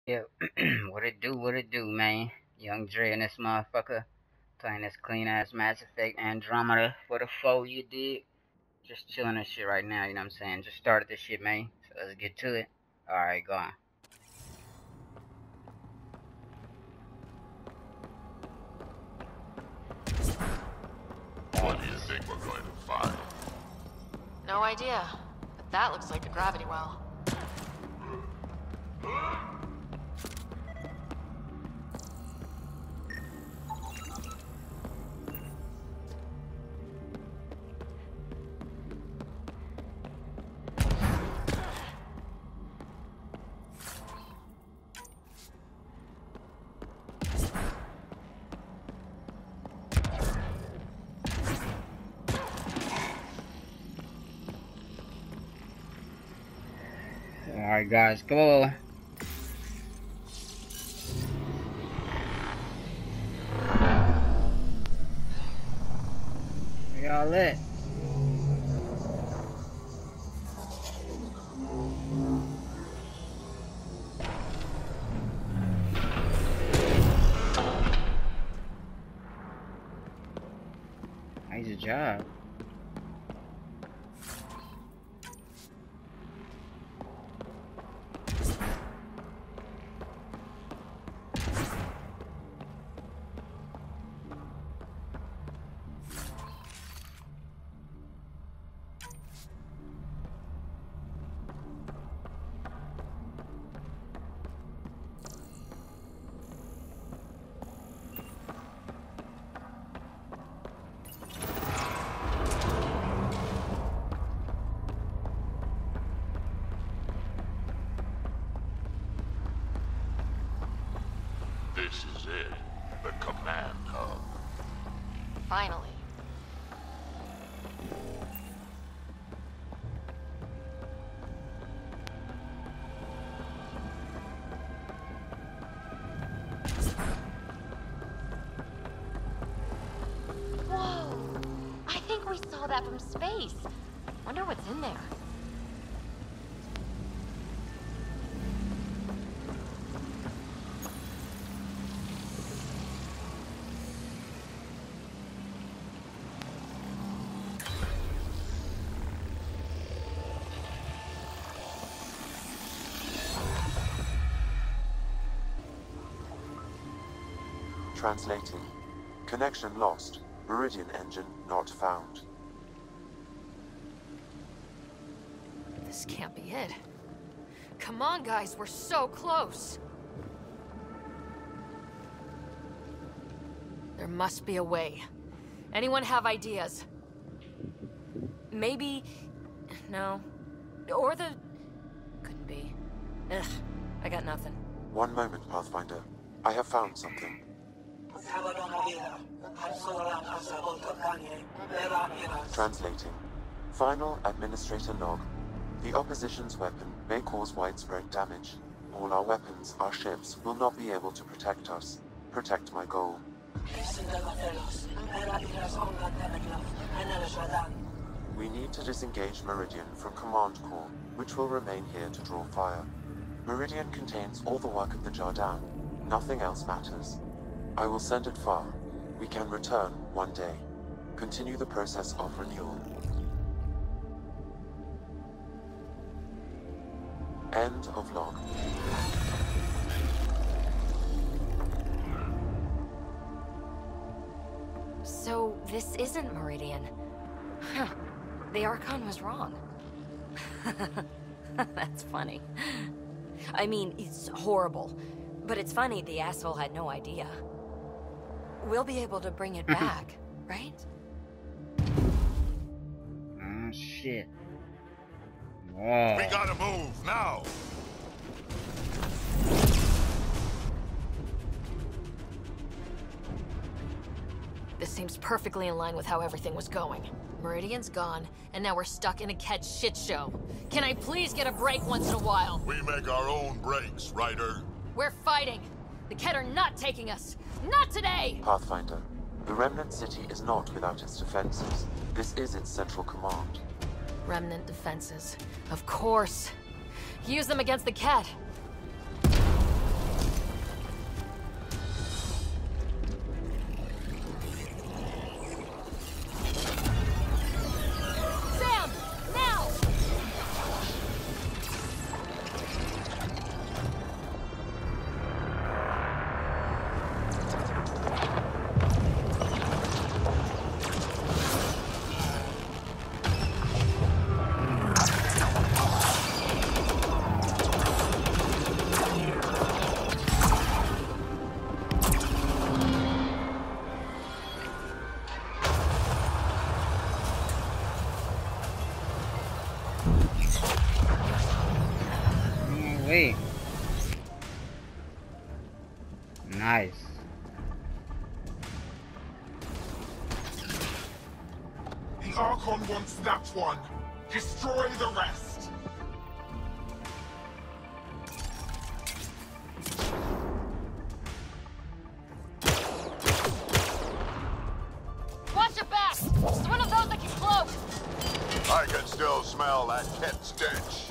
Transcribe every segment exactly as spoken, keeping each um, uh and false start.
Yeah, what it do, what it do, man? Young Dre and this motherfucker playing this clean ass Mass Effect Andromeda for the foe, you dig? Just chilling this shit right now, you know what I'm saying? Just started this shit, man. So let's get to it. Alright, go on. What do you think we're going to find? No idea, but that looks like a gravity well. Alright, guys, go. Where y'all at? How's your job? This is it. The command hub. Finally. Whoa! I think we saw that from space. Wonder what's in there. Translating. Connection lost. Meridian engine not found. This can't be it. Come on, guys, we're so close. There must be a way. Anyone have ideas? Maybe... No. Or the... Couldn't be. Ugh, I got nothing. One moment, Pathfinder. I have found something. Translating. Final administrator log. The opposition's weapon may cause widespread damage. All our weapons, our ships, will not be able to protect us. Protect my goal. We need to disengage Meridian from Command Core, which will remain here to draw fire. Meridian contains all the work of the Jardan. Nothing else matters. I will send it far. We can return one day. Continue the process of renewal. End of log. So, this isn't Meridian. Huh. The Archon was wrong. That's funny. I mean, it's horrible. But it's funny the asshole had no idea. We'll be able to bring it back, right? Oh, shit. Whoa. We gotta move now. This seems perfectly in line with how everything was going. Meridian's gone, and now we're stuck in a Kett shit show. Can I please get a break once in a while? We make our own breaks, Ryder. We're fighting. The Kett are not taking us. Not today! Pathfinder. The Remnant City is not without its defenses. This is its central command. Remnant defenses. Of course. Use them against the Kett. Nice. The Archon wants that one. Destroy the rest. Watch your back! It's one of those that can cloak! I can still smell that cat stench.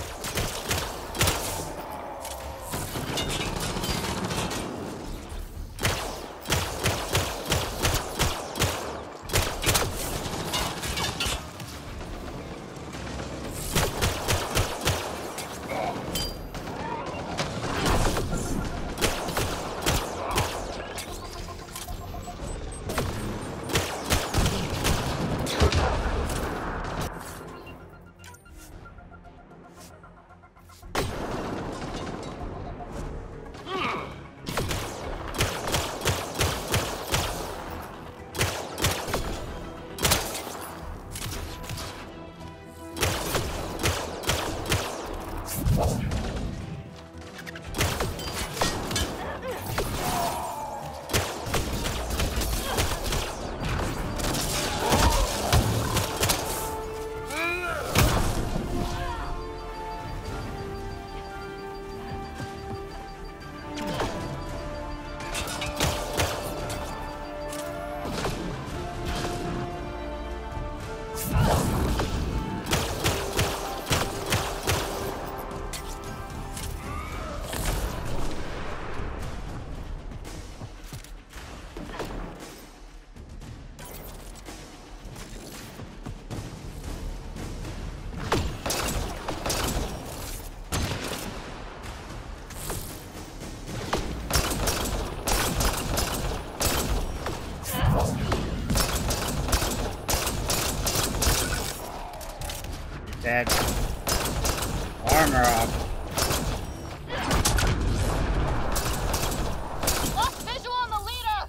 That armor off. Lost visual on the leader!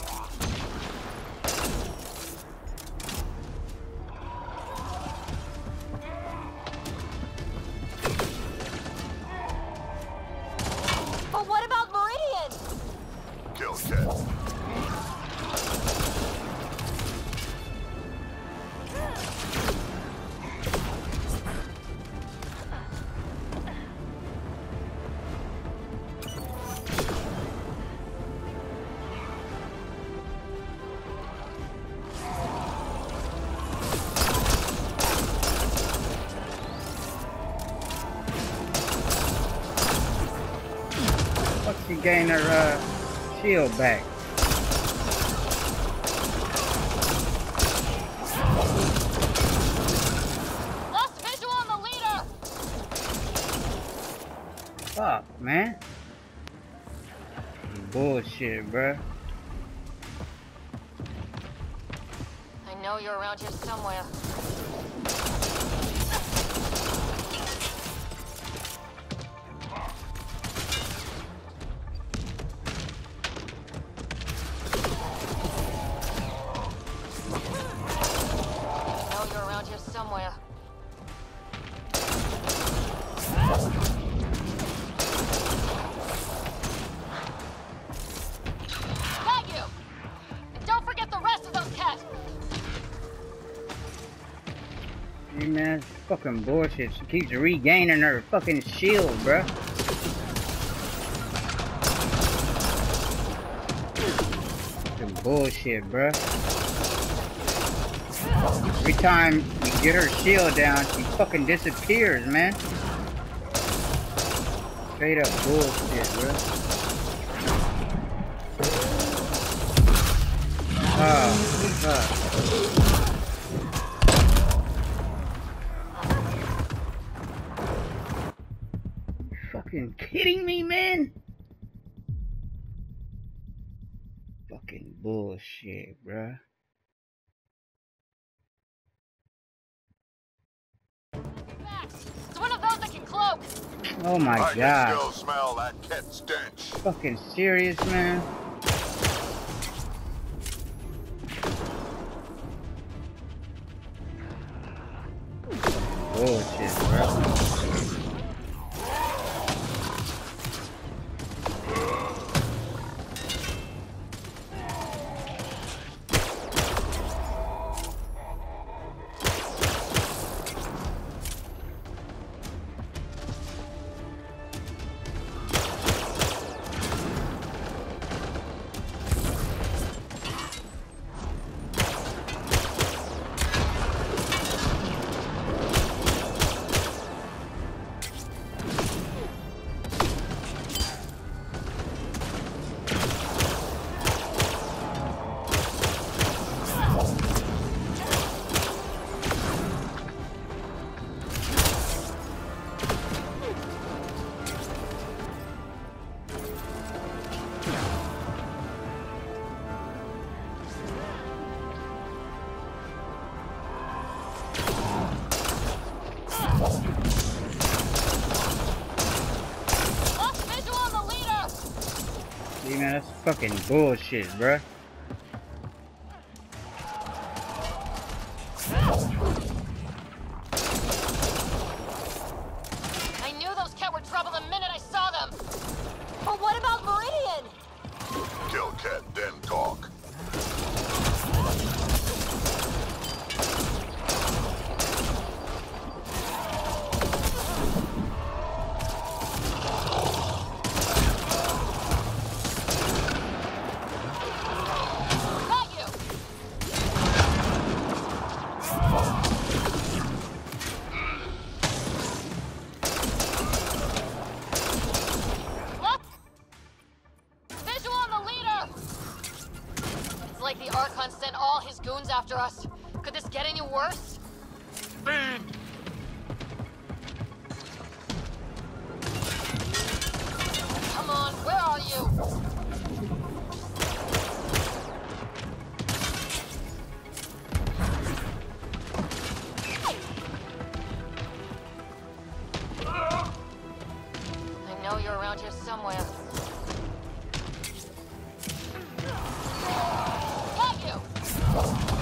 But what about Meridian? Kill cat. She gained her uh, shield back. Lost visual on the leader! Fuck, man. Bullshit, bruh. I know you're around here somewhere. Somewhere. Got you! And don't forget the rest of those cats! Hey man, it's fucking bullshit. She keeps regaining her fucking shield, bruh. Fucking bullshit, bruh. Every time you get her shield down, she fucking disappears, man. Straight up bullshit, bro. Oh, fuck. You fucking kidding me, man? Fucking bullshit, bruh. It's one of those that can cloak. Oh my I god. can still smell that cat stench. Fucking serious, man? Bullshit, bro. See, man, that's fucking bullshit, bruh. I knew those Ket were trouble the minute I saw them. But what about Meridian? Kill Ket, then talk. Got you. What? Visual on the leader. It's like the Archon sent all his goons after us. Could this get any worse? Speed! Come on, where are you? I know you're around here somewhere. Got you!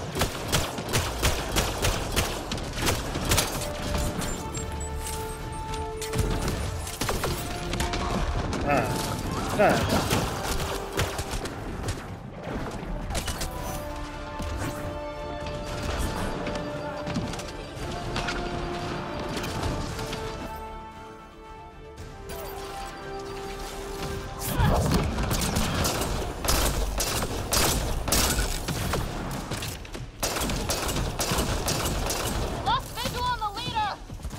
Ah, ah. Lost visual on the leader!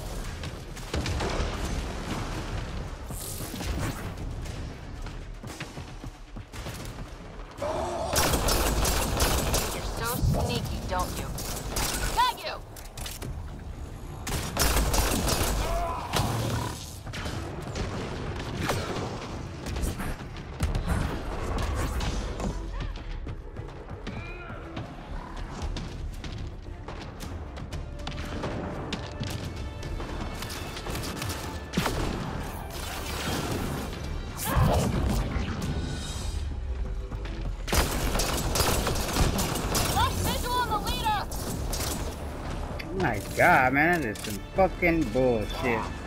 You're so sneaky, don't you? Got you! Lost visual on the leader! My God, man, that is some fucking bullshit.